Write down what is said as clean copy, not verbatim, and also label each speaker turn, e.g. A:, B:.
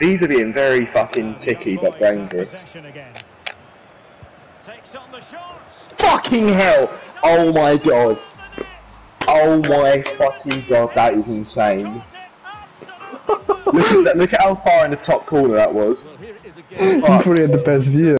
A: These are being very fucking ticky but dangerous. Fucking hell! Oh my god! Oh my fucking god, that is insane. Look at how far in the top corner that was.
B: You probably had the best view.